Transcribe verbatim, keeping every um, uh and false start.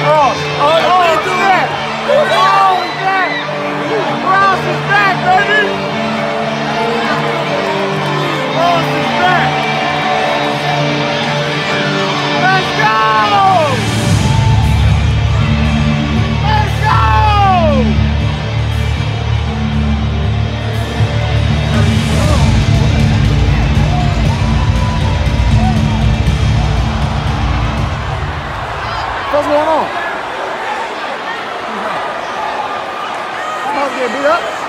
Kross. Oh, oh, he's back. Oh, he's back. Kross is back, baby. Kross is back. Let's go. Let's go. What's going on? Somebody's getting beat up.